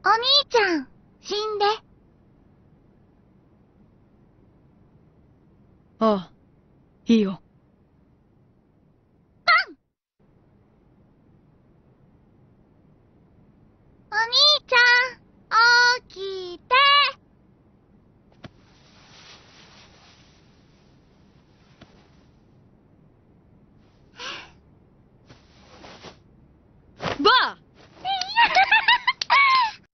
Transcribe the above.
お兄ちゃん、死んで。 ああ、いいよ。